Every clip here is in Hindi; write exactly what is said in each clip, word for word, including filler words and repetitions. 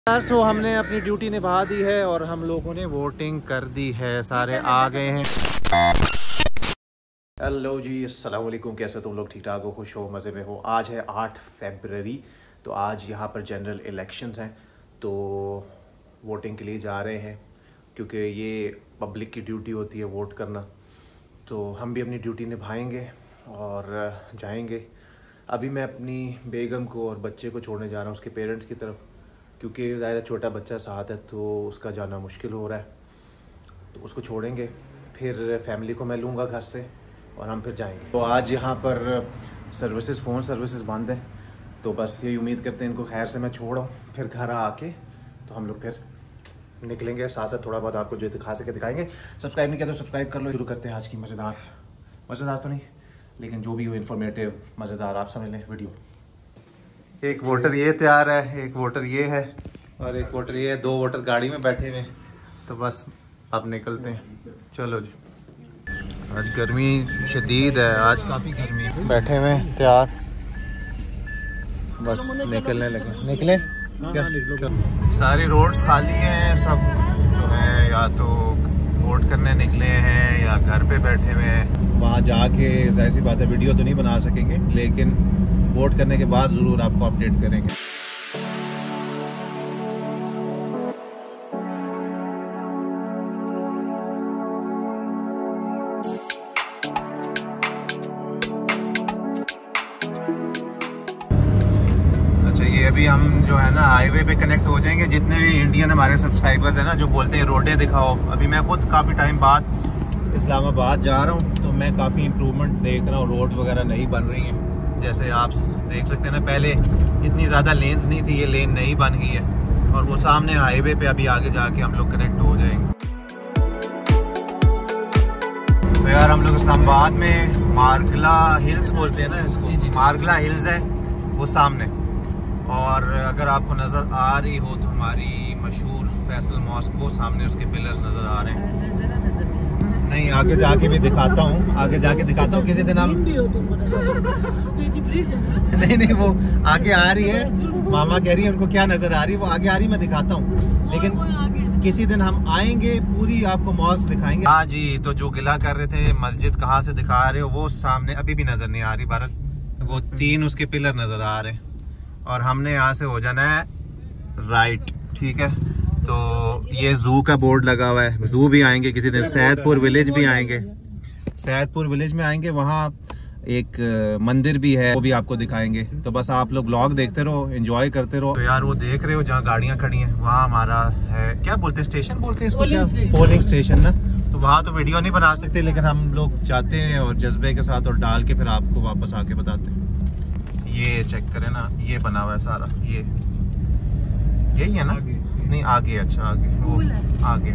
यार सो हमने अपनी ड्यूटी निभा दी है और हम लोगों ने वोटिंग कर दी है, सारे आ गए हैं। हेलो जी, अस्सलाम वालेकुम। कैसे तुम लोग? ठीक ठाक हो, खुश हो, मज़े में हो? आज है आठ फरवरी, तो आज यहाँ पर जनरल इलेक्शंस हैं, तो वोटिंग के लिए जा रहे हैं क्योंकि ये पब्लिक की ड्यूटी होती है वोट करना। तो हम भी अपनी ड्यूटी निभाएंगे और जाएंगे। अभी मैं अपनी बेगम को और बच्चे को छोड़ने जा रहा हूँ उसके पेरेंट्स की तरफ, क्योंकि ज़ाहिर छोटा बच्चा साथ है तो उसका जाना मुश्किल हो रहा है। तो उसको छोड़ेंगे, फिर फैमिली को मैं लूँगा घर से और हम फिर जाएंगे। तो आज यहाँ पर सर्विसेज फ़ोन सर्विसेज बंद हैं, तो बस यही उम्मीद करते हैं इनको खैर से मैं छोड़ा, फिर घर आके तो हम लोग फिर निकलेंगे। साथ साथ थोड़ा बहुत आपको जो दिखा सके दिखाएंगे। सब्सक्राइब नहीं किया तो सब्सक्राइब कर लो। शुरू करते हैं आज की मज़ेदार मज़ेदार तो नहीं, लेकिन जो भी हो इन्फॉर्मेटिव मज़ेदार आप समझ लें वीडियो। एक वोटर ये तैयार है, एक वोटर ये है और एक वोटर ये है। दो वोटर गाड़ी में बैठे हुए, तो बस अब निकलते हैं। चलो जी, आज गर्मी शदीद है, आज काफ़ी गर्मी है। बैठे हुए तैयार, बस निकलने लगे। निकले क्या? सारी रोड्स खाली हैं, सब जो है या तो वोट करने निकले हैं या घर पे बैठे हुए हैं। वहाँ जाके जाहिर सी बात है वीडियो तो नहीं बना सकेंगे, लेकिन वोट करने के बाद ज़रूर आपको अपडेट करेंगे। अच्छा, ये अभी हम जो है ना हाईवे पे कनेक्ट हो जाएंगे। जितने भी इंडियन हमारे सब्सक्राइबर्स हैं ना जो बोलते हैं रोडें दिखाओ, अभी मैं खुद काफ़ी टाइम बाद इस्लामाबाद जा रहा हूँ, तो मैं काफ़ी इम्प्रूवमेंट देख रहा हूँ। रोड्स वगैरह नहीं बन रही हैं, जैसे आप देख सकते हैं ना, पहले इतनी ज़्यादा लेन्स नहीं थी, ये लेन नई बन गई है। और वो सामने हाईवे पे अभी आगे जाके हम लोग कनेक्ट हो जाएंगे। तो यार हम लोग इस्लामाबाद में मारगला हिल्स बोलते हैं ना इसको, मारगला हिल्स है वो सामने। और अगर आपको नज़र आ रही हो तो हमारी मशहूर फैसल मॉस्क वो सामने, उसके पिलर्स नज़र आ रहे हैं। नहीं, आगे जाके भी दिखाता हूँ, आगे जाके दिखाता हूँ किसी दिन हम। नहीं नहीं, वो आगे आ रही है, मामा कह रही है उनको क्या नजर आ रही है, वो आगे आ रही है, मैं दिखाता हूँ। लेकिन किसी दिन हम आएंगे, पूरी आपको मॉस्क दिखाएंगे। हाँ जी, तो जो गिला कर रहे थे मस्जिद कहाँ से दिखा रहे हो, वो सामने अभी भी नजर नहीं आ रही भारत, वो तीन उसके पिलर नजर आ रहे हैं। और हमने यहाँ से हो जाना है राइट, ठीक है। तो ये जू का बोर्ड लगा हुआ है, जू भी आएंगे किसी दिन। सैदपुर विलेज भी आएंगे, सैदपुर विलेज में आएंगे, वहाँ एक मंदिर भी है, वो भी आपको दिखाएंगे। तो बस आप लोग व्लॉग देखते रहो, एंजॉय करते रहो। तो यार वो देख रहे हो जहाँ गाड़ियाँ खड़ी हैं, वहाँ हमारा है, क्या बोलते हैं, स्टेशन बोलते हैं इसको, क्या पोलिंग स्टेशन ना। तो वहाँ तो वीडियो नहीं बना सकते, लेकिन हम लोग जाते हैं और जज्बे के साथ और डाल के फिर आपको वापस आके बताते हैं। ये चेक करें ना, ये बना हुआ है सारा, ये यही है ना? नहीं आगे, अच्छा आगे वो आगे,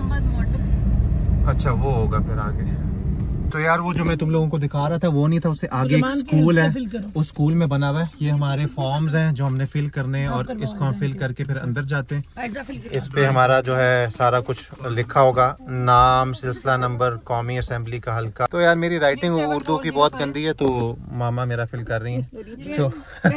अच्छा वो होगा फिर आगे। तो यार वो जो मैं तुम लोगों को दिखा रहा था वो नहीं था, उससे आगे एक स्कूल है, उस स्कूल में बना हुआ है। ये हमारे फॉर्म्स हैं जो हमने फिल करने हैं, और इसको हम फिल करके फिर अंदर जाते हैं। इस पे हमारा जो है सारा कुछ लिखा होगा, नाम, सिलसिला नंबर, कौमी असेंबली का हल्का। तो यार मेरी राइटिंग उर्दू की बहुत गंदी है, तो मामा मेरा फिल कर रही है। तो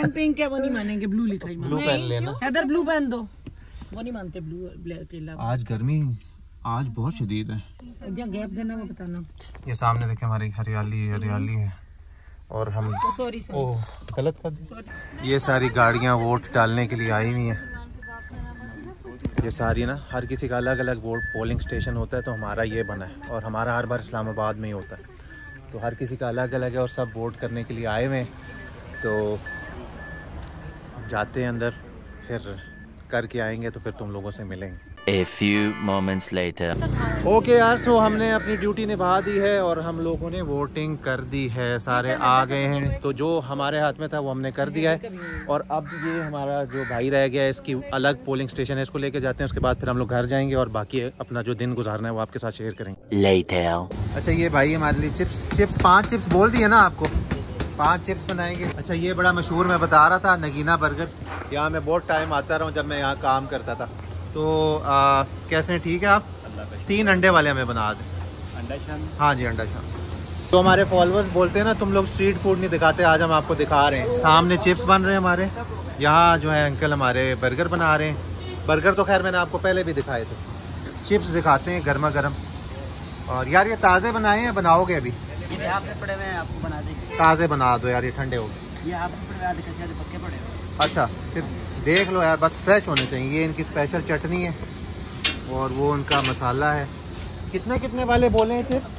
ब्लू पेन लेना, ब्लू पेन दो, वो नहीं मानते ब्लू ब्लैक। आज गर्मी आज बहुत शदीद है, गैप देना वो बताना। ये सामने देखे हमारी हरियाली हरियाली है, और हम सॉरी ओह गलत कर दी। ये सारी गाड़ियाँ वोट डालने के लिए आई हुई हैं। ये सारी ना, हर किसी का अलग अलग वोट पोलिंग स्टेशन होता है, तो हमारा ये बना है, और हमारा हर बार इस्लामाबाद में ही होता है। तो हर किसी का अलग अलग है और सब वोट करने के लिए आए हुए हैं। तो जाते हैं अंदर, फिर करके आएंगे, तो फिर तुम लोगों से मिलेंगे। A few moments later. Okay यार, सो हमने अपनी ड्यूटी निभा दी है और हम लोगों ने वोटिंग कर दी है, सारे आ गए हैं। तो जो हमारे हाथ में था वो हमने कर दिया है, और अब ये हमारा जो भाई रह गया है, इसकी अलग पोलिंग स्टेशन है, इसको लेके जाते हैं। उसके बाद फिर हम लोग घर जाएंगे और बाकी अपना जो दिन गुजारना है वो आपके साथ शेयर करेंगे। Later. अच्छा, ये भाई हमारे लिए चिप्स चिप्स पाँच चिप्स बोल दिए ना आपको, पाँच चिप्स बनाएंगे। अच्छा, ये बड़ा मशहूर मैं बता रहा था, नगीना बर्गर। यहाँ मैं बहुत टाइम आता रहा हूँ, जब मैं यहाँ काम करता था। तो आ, कैसे ठीक है आप? तीन अंडे वाले हमें बना दें। अंडा शाम? हाँ जी, अंडा शाम। तो हमारे फॉलोअर्स बोलते हैं ना तुम लोग स्ट्रीट फूड नहीं दिखाते, आज हम आपको दिखा रहे हैं। सामने चिप्स बन रहे हैं हमारे, यहाँ जो है अंकल हमारे बर्गर बना रहे हैं। बर्गर तो खैर मैंने आपको पहले भी दिखाए थे। चिप्स दिखाते हैं गर्मा गर्म। और यार ये ताज़े बनाए हैं, बनाओगे अभी? ये हाफ में पड़े हुए हैं, आपको बना देंगे। ताज़े बना दो यार, ये ठंडे हो गए। ये हाफ में पड़े हुए आधे कच्चे आधे पक्के पड़े हुए। अच्छा फिर देख लो यार, बस फ्रेश होने चाहिए। ये इनकी स्पेशल चटनी है और वो उनका मसाला है। कितने कितने वाले बोले हैं फिर?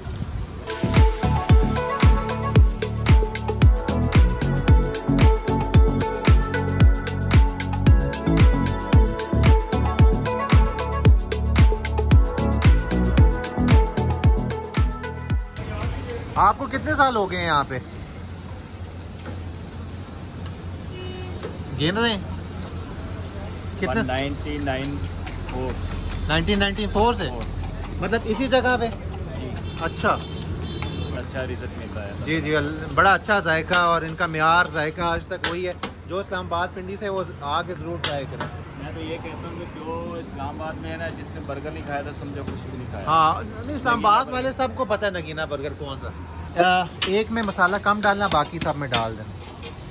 आपको कितने साल हो गए हैं यहाँ पे? गिन रहे हैं कितने? नाइनटीन नाइनटी फोर से मतलब इसी जगह पे? अच्छा अच्छा रिजल्ट मिलता है जी जी, बड़ा अच्छा जायका और इनका म्यार जायका आज तक वही है। जो इस्लामाबाद पिंडी से वो आगे जरूर ट्राई करें। मैं तो ये कहता हूँ कि जो इस्लामाबाद में है ना, जिसने बर्गर नहीं खाया था समझो कुछ भी नहीं खाया। हाँ नहीं, इस्लामाबाद वाले सबको पता है नगीना बर्गर कौन सा। आ, एक में मसाला कम डालना, बाकी सब में डाल देना।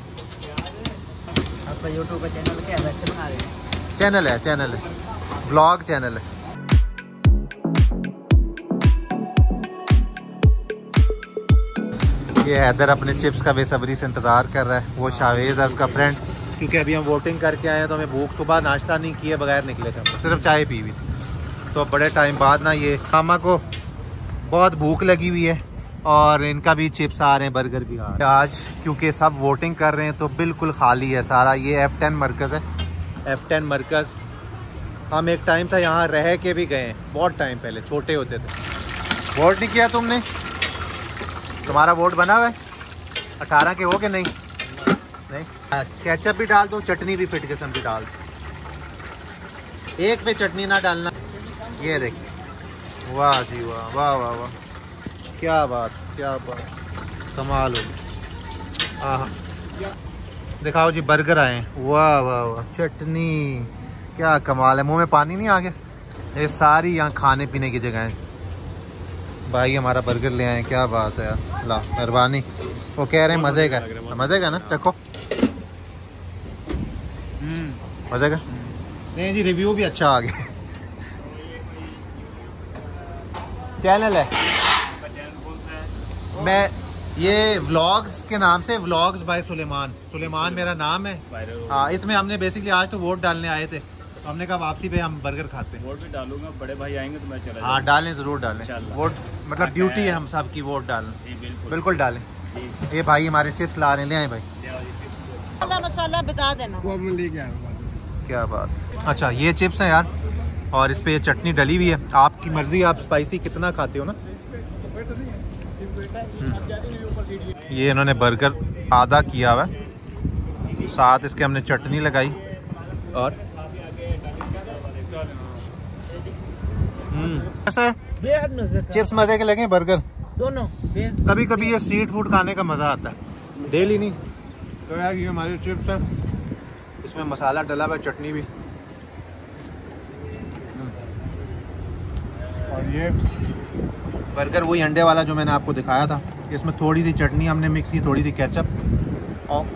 आपका यूट्यूब का चैनल क्या है? वैसे बना रहे हैं? चैनल है, चैनल है, ब्लॉग चैनल है। ये हैदर अपने चिप्स का बेसब्री से इंतज़ार कर रहा है। वो शावेज़ है उसका फ्रेंड, क्योंकि अभी हम वोटिंग करके आए हैं तो हमें भूख, सुबह नाश्ता नहीं किए बगैर निकले थे, सिर्फ चाय पी हुई थी। तो बड़े टाइम बाद ना ये मामा को बहुत भूख लगी हुई है और इनका भी चिप्स आ रहे हैं, बर्गर भी आ रहे हैं आज, क्योंकि सब वोटिंग कर रहे हैं तो बिल्कुल खाली है सारा। ये एफ टेन मरकज़ है, एफ टेन मरकज़। हम एक टाइम था यहाँ रह के भी गए हैं, बहुत टाइम पहले, छोटे होते थे। वोट नहीं किया तुमने? तुम्हारा वोट बना हुआ है? अठारह के हो के नहीं? नहीं। केचप भी डाल दो, चटनी भी फिट किस्म की डाल दो। एक पे चटनी ना डालना। ये देख, वाह जी वाह, वाह वाह वाह, क्या बात, क्या बात, कमाल हो। हाँ दिखाओ जी, बर्गर आए हैं। वाह वाह वाह, चटनी, क्या कमाल है। मुंह में पानी नहीं आ गया? ये सारी यहाँ खाने पीने की जगह है। भाई हमारा बर्गर ले आए, क्या बात है यार, ला मेहरबानी। वो कह रहे हैं मज़े का, मज़े का ना, चखो। मज़े का नहीं जी, रिव्यू भी अच्छा आ गया। चैनल है मैं ये व्लॉग्स के नाम से, व्लॉग्स बाय सुलेमान। सुलेमान मेरा नाम है। हाँ, इसमें हमने बेसिकली आज तो वोट डालने आए थे, तो हमने कहा वापसी पे हम बर्गर खाते हैं। वोट भी डालूंगा, बड़े भाई आएंगे तो मैं चला। हाँ डालें, ज़रूर डालें वोट, मतलब ड्यूटी है हम सब की, वोट डालें। बिल्कुल बिल्कुल डालें। ये भाई हमारे चिप्स ला रहे हैं, ले आए भाई। मसाला मसाला बता देना। क्या बात। अच्छा ये चिप्स हैं यार, और इस पे ये चटनी डली हुई है। आपकी मर्ज़ी, आप स्पाइसी कितना खाते हो ना। ये इन्होंने बर्गर आधा किया हुआ है, साथ इसके हमने चटनी लगाई और ऐसे चिप्स मजे के लगे, बर्गर दोनों। कभी कभी ये स्ट्रीट फूड खाने का मज़ा आता है, डेली नहीं। तो यार ये हमारे चिप्स हैं, इसमें मसाला डला हुआ है, चटनी भी। और ये बर्गर वही अंडे वाला जो मैंने आपको दिखाया था, इसमें थोड़ी सी चटनी हमने मिक्स की, थोड़ी सी केचप और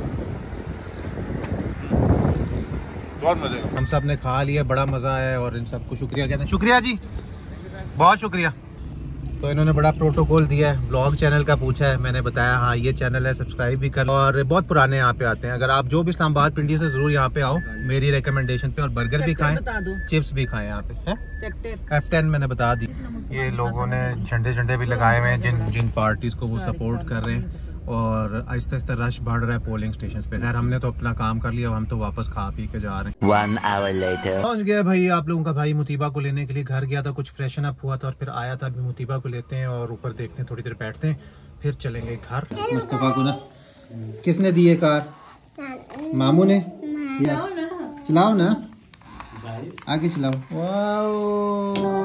बहुत मज़े का। हम सब ने खा लिया, बड़ा मज़ा आया और इन सबको शुक्रिया कहते हैं। शुक्रिया जी, बहुत शुक्रिया। तो इन्होंने बड़ा प्रोटोकॉल दिया है, ब्लॉग चैनल का पूछा है, मैंने बताया हाँ ये चैनल है, सब्सक्राइब भी कर। और बहुत पुराने यहाँ पे आते हैं, अगर आप जो भी इस्लामाबाद पिंडी से ज़रूर यहाँ पे आओ मेरी रिकमेंडेशन पे, और बर्गर भी खाएं, चिप्स भी खाएं यहाँ पे। है एफ टेन मैंने बता दी। ये लोगों ने झंडे झंडे भी लगाए हुए हैं जिन जिन पार्टीज को वो सपोर्ट कर रहे हैं, और आहिस्ता आहिस्ता रश बढ़ रहा है पोलिंग स्टेशन पे। खैर हमने तो अपना काम कर लिया, हम तो वापस खा पी के जा रहे हैं। One hour later. पहुंच गया भाई आप लोगों का भाई मुतीबा को लेने के लिए। घर गया था, कुछ फ्रेशन अप हुआ था और फिर आया था। अभी मुतीबा को लेते हैं और ऊपर देखते हैं, थोड़ी देर बैठते हैं, फिर चलेंगे घर। मुस्तफा को ना किसने दी है कार? मामू ने। चलाओ ना, आगे चलाओ। वाओ,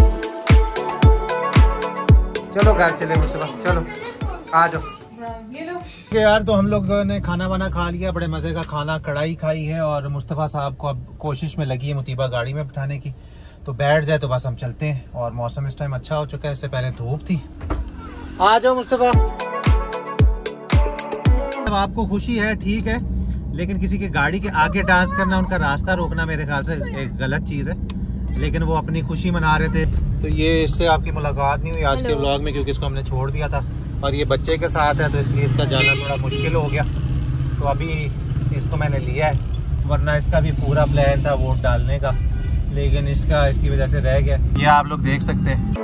चलो घर चले मुस्तफा, चलो आ जाओ। यार तो हम लोग ने खाना वाना खा लिया, बड़े मज़े का खाना, कढ़ाई खाई है, और मुस्तफ़ा साहब को अब कोशिश में लगी है मुतीबा गाड़ी में बिठाने की, तो बैठ जाए तो बस हम चलते हैं। और मौसम इस टाइम अच्छा हो चुका है, इससे पहले धूप थी। आ जाओ मुस्तफ़ा। अब आपको खुशी है ठीक है, लेकिन किसी की गाड़ी के आगे डांस करना, उनका रास्ता रोकना मेरे ख्याल से एक गलत चीज़ है। लेकिन वो अपनी खुशी मना रहे थे। तो ये इससे आपकी मुलाकात नहीं हुई आज के व्लॉग में, क्योंकि इसको हमने छोड़ दिया था और ये बच्चे के साथ है तो इसलिए इसका जाना थोड़ा मुश्किल हो गया। तो अभी इसको मैंने लिया है, वरना इसका भी पूरा प्लान था वोट डालने का, लेकिन इसका इसकी वजह से रह गया। ये आप लोग देख सकते हैं।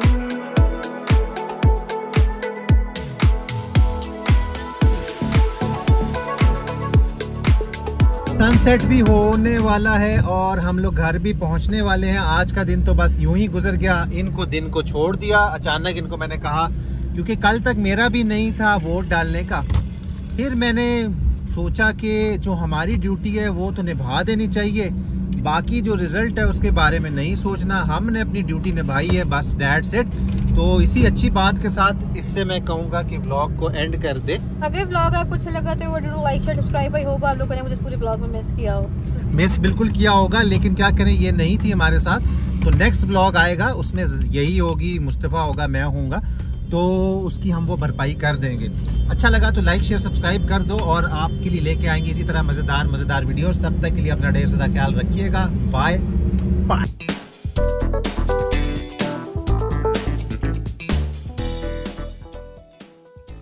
सनसेट भी होने वाला है और हम लोग घर भी पहुंचने वाले हैं। आज का दिन तो बस यूं ही गुजर गया। इनको दिन को छोड़ दिया अचानक, इनको मैंने कहा, क्योंकि कल तक मेरा भी नहीं था वोट डालने का। फिर मैंने सोचा कि जो हमारी ड्यूटी है वो तो निभा देनी चाहिए, बाकी जो रिजल्ट है उसके बारे में नहीं सोचना। हमने अपनी ड्यूटी निभाई है, बस दैट्स इट। तो इसी अच्छी बात के साथ इससे मैं कहूँगा कि व्लॉग को एंड कर दे। अगर व्लॉग आपको अच्छा लगा तो video like share subscribe. I hope आप लोगों ने मुझे पूरे व्लॉग में मिस किया हो। मिस बिल्कुल किया होगा, लेकिन क्या करें, ये नहीं थी हमारे साथ। तो नेक्स्ट व्लॉग आएगा, उसमें यही होगी, मुस्तफ़ा होगा, मैं होऊंगा, तो उसकी हम वो भरपाई कर देंगे। अच्छा लगा तो लाइक शेयर सब्सक्राइब कर दो, और आपके लिए लेके आएंगे इसी तरह मज़ेदार मज़ेदार वीडियोस। तब तक के लिए अपना ढेर सारा ख्याल रखिएगा। Bye bye.